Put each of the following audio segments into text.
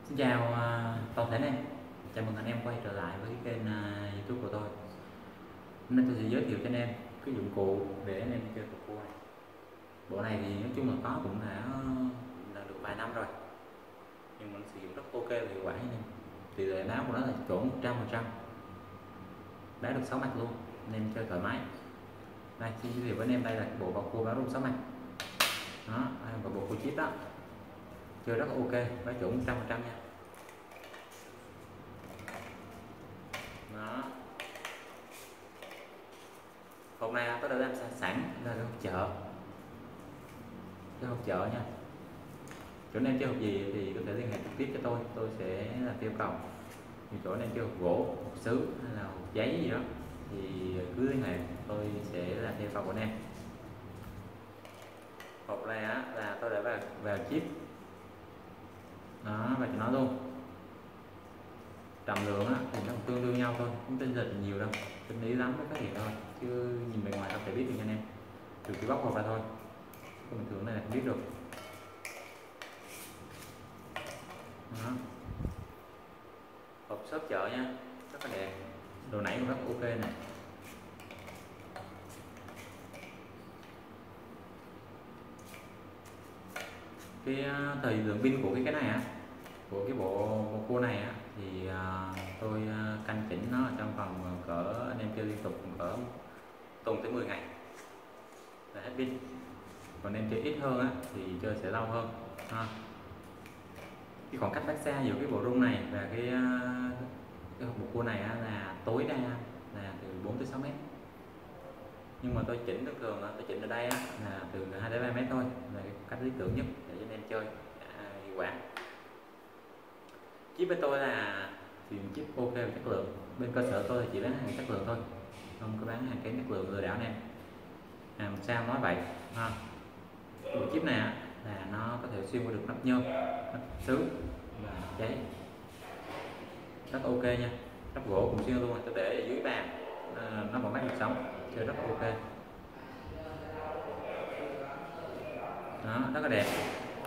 Xin chào toàn thể anh em, chào mừng anh em quay trở lại với cái kênh YouTube của tôi. Hôm nay tôi sẽ giới thiệu cho anh em cái dụng cụ để anh em chơi cục cua này. Bộ này thì nói chung là có cũng đã được vài năm rồi, nhưng mà nó sử dụng rất ok và hiệu quả anh em. Tỷ lệ đá của nó là chuẩn 100%, đá được 6 mặt luôn, anh em chơi thoải mái. Đây, xin giới thiệu với anh em, đây là bộ bọc cua báo rung 6 mặt. Đó, đây là bộ cua chip đó, chơi rất ok, đá chuẩn 100% nha. Đó. Hôm nay tôi đã làm sẵn là cái hộp chợ, nha. Chỗ anh em chơi hộp gì thì có thể liên hệ trực tiếp cho tôi sẽ làm theo yêu cầu. Như chỗ anh em chơi hộp gỗ, hộp sứ hay là hộp giấy gì đó thì cứ liên hệ, tôi sẽ làm theo yêu cầu của anh em. Hộp này á là tôi đã vào chip đó và cho nó luôn. Trọng lượng á thì nó tương đương nhau thôi, không tinh lệch nhiều đâu, tinh lý lắm mới phát hiện thôi, chứ nhìn bề ngoài không thể biết được nha anh em, trừ khi bóc hộp ra thôi, còn bình thường này là không biết được. Đó. Hộp shop chợ nha, rất là đẹp, đồ nãy cũng rất ok nè. Cái thời lượng pin của cái này á, của cái bộ cua này á thì tôi canh chỉnh nó trong vòng cỡ anh em chơi liên tục cỡ tuần tới 10 ngày là hết pin. Còn em chơi ít hơn á thì chơi sẽ lâu hơn ha. Cái khoảng cách cách xa giữa cái bộ rung này và cái bộ cua này á, là tối đa là từ 4 tới 6 mét, nhưng mà tôi chỉnh thường tôi chỉnh ở đây á, là từ 2 đến 3 mét thôi, là cái cách lý tưởng nhất để cho anh em chơi hiệu quả. Chip với tôi là thì chip ok và chất lượng, bên cơ sở tôi thì chỉ bán hàng chất lượng thôi, không có bán hàng kém chất lượng lừa đảo anh em. Sao nói vậy ha. Bộ chip này là nó có thể xuyên qua được nắp nhôm, nắp sứ và giấy, rất ok nha. Nắp gỗ cũng xuyên luôn, tôi để ở dưới bàn nó vẫn bắt được sóng, chơi rất ok. Đó, rất là đẹp.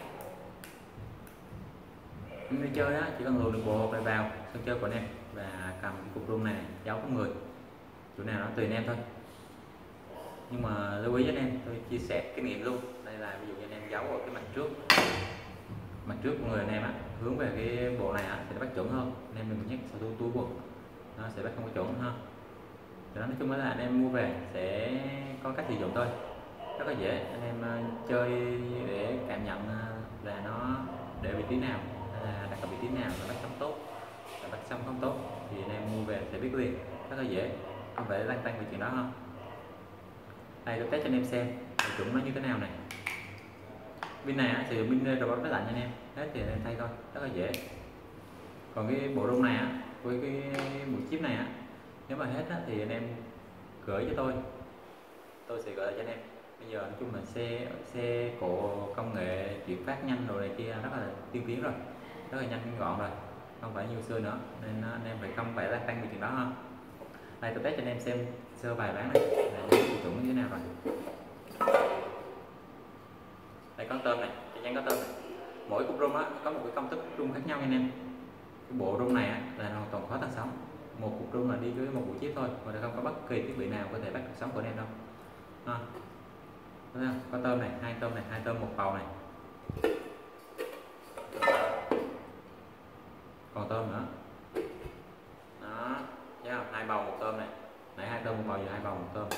Anh đi chơi á chỉ cần luồn được bộ hộp này vào sân chơi của anh em và cầm cái cục rung này giấu có người, chỗ nào nó tùy anh em thôi, nhưng mà lưu ý với anh em, tôi chia sẻ kinh nghiệm luôn. Đây là ví dụ như anh em giấu ở cái mặt trước của người anh em á, hướng về cái bộ này á sẽ bắt chuẩn hơn. Anh em đừng nhắc sau túi quần, nó sẽ bắt không có chuẩn ha. Đó, nói chung là anh em mua về sẽ có cách sử dụng thôi, rất là dễ. Anh em chơi để cảm nhận là nó để vị trí nào, là đặt ở vị trí nào là bắt sóng tốt, là bắt sóng không tốt thì anh em mua về sẽ biết liền, rất là dễ, không phải lăn tăn về chuyện đó ha. Đây tôi test cho anh em xem chuẩn nó như thế nào này. Pin này sử dụng pin robot máy lạnh nha anh em, hết thì anh em thay thôi, rất là dễ. Còn cái bộ rung này với cái bộ chip này nếu mà hết thì anh em gửi cho tôi sẽ gửi lại cho anh em. Bây giờ nói chung là xe cộ công nghệ chuyển phát nhanh rồi này kia rất là tiên tiến rồi, rất là nhanh gọn rồi, không phải như xưa nữa, nên anh em phải không phải là tăng về chuyện đó ha. Đây tôi test cho anh em xem sơ bài bán này là chuẩn như thế nào rồi. Đây có tôm này, chắc chắn có tôm này. Mỗi cục rung có một cái công thức rung khác nhau nha anh em. Cái bộ rung này là hoàn toàn khó tăng sóng, một cục rung là đi với một bộ chip thôi, mà không có bất kỳ thiết bị nào có thể bắt được sóng của anh em đâu ha. Có tôm này, hai tôm một bầu này, còn tôm nữa đó, thấy không? Hai bầu một tôm này, nãy hai tôm một bầu, giờ hai bầu một tôm.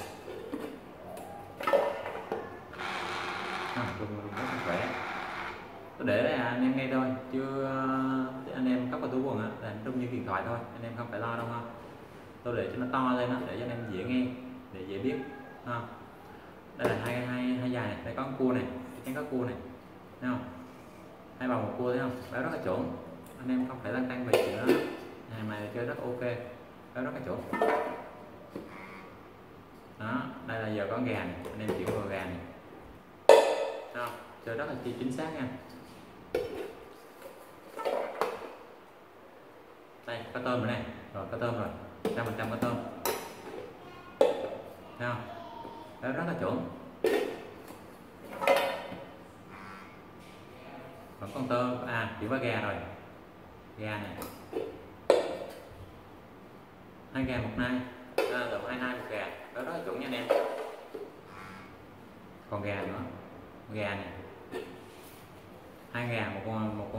Rung rất là khỏe. Tôi để đây anh em nghe thôi, chứ anh em cất vào túi quần là anh rung như điện thoại thôi, anh em không phải lo đâu ha. Tôi để cho nó to lên để cho anh em dễ nghe, để dễ biết ha. Đây là hai dài này, đây có cua này, chắc có cua này, thấy không? Hai bầu một cua, thấy không? Đó rất là chuẩn, anh em không phải lăn tăn về chuyện đó. Hàng này chơi rất ok, đó rất là chuẩn. Đó, đây là giờ có gà này, anh em chuyển vào gà này, thấy không? Chơi rất là chính xác nha. Đây có tôm rồi này, rồi có tôm rồi, 100% có tôm, thấy không? Đó rất là chuẩn. Vẫn còn tôm, chuyển qua gà rồi, gà này, 2 gà một nai, lộn 2 nai một gà, đó là chuẩn nha anh em. Còn gà nữa, gà này, 2 gà, một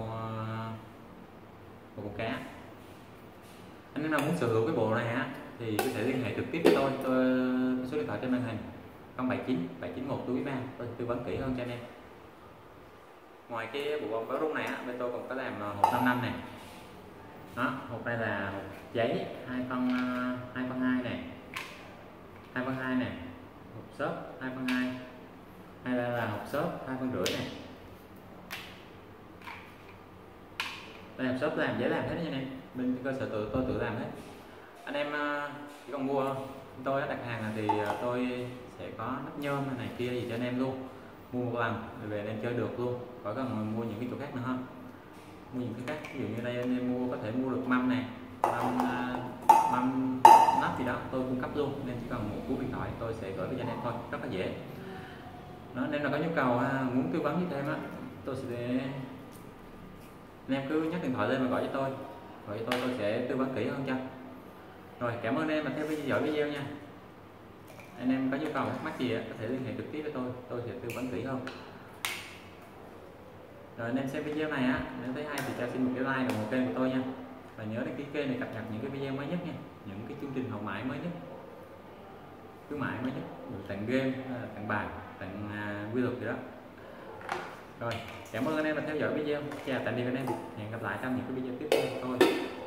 con cá. Anh em nào muốn sở hữu cái bộ này á thì có thể liên hệ trực tiếp với tôi số điện thoại trên màn hình 079 791 293, tôi tư vấn kỹ hơn cho anh em. Ngoài cái bộ bông báo rung này á, bên tôi còn có làm hộp 5 năm này. Đó, hộp này là hộp giấy 2/2 này, 2/2 này, hộp xốp 2/2, hay là hộp xốp 2/5 này. Đây hộp xốp làm dễ làm hết nha anh em, bên cơ sở tôi tự làm hết. Anh em chỉ cần mua tôi đặt hàng thì tôi sẽ có nắp nhôm này kia gì cho anh em luôn, mua một lần rồi về anh em chơi được luôn, khỏi cần mua những cái chỗ khác nữa ha. Mua những cái khác, ví dụ như đây anh em mua có thể mua được mâm này, mâm nắp gì đó tôi cung cấp luôn, nên chỉ cần một cú điện thoại tôi sẽ gửi cho anh em thôi, rất là dễ. Đó, nên là có nhu cầu muốn tư vấn với thêm á, tôi sẽ anh em cứ nhắc điện thoại lên và gọi cho tôi, tôi sẽ tư vấn kỹ hơn cho. Rồi, cảm ơn em mà theo dõi video nha. Anh em có nhu cầu thắc mắc gì có thể liên hệ trực tiếp với tôi sẽ tư vấn kỹ hơn. Rồi anh em xem video này á, nếu thấy hay thì cho xin một cái like và một kênh của tôi nha. Và nhớ đăng ký kênh để cập nhật những cái video mới nhất nha, những cái chương trình hậu mãi mới nhất, khuyến mãi mới nhất, tặng game, tặng bài, tặng quy luật gì đó. Rồi, cảm ơn anh em đã theo dõi video. Chào tạm biệt anh em, hẹn gặp lại trong những cái video tiếp theo của tôi.